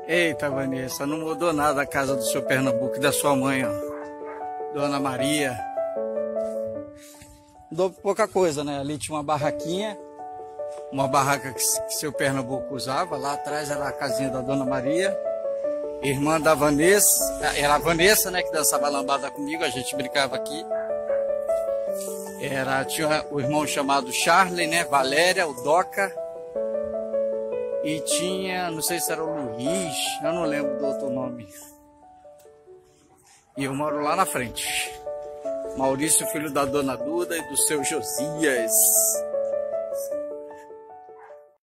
Eita, Vanessa, não mudou nada a casa do seu Pernambuco e da sua mãe, ó. Dona Maria. Mudou pouca coisa, né? Ali tinha uma barraquinha, uma barraca que seu Pernambuco usava. Lá atrás era a casinha da Dona Maria, irmã da Vanessa. Era a Vanessa, né, que dançava lambada comigo, a gente brincava aqui. Tinha o irmão chamado Charlie, né? Valéria, o Doca. E tinha, não sei se era o Luiz, eu não lembro do outro nome. E eu moro lá na frente. Maurício, filho da Dona Duda e do seu Josias.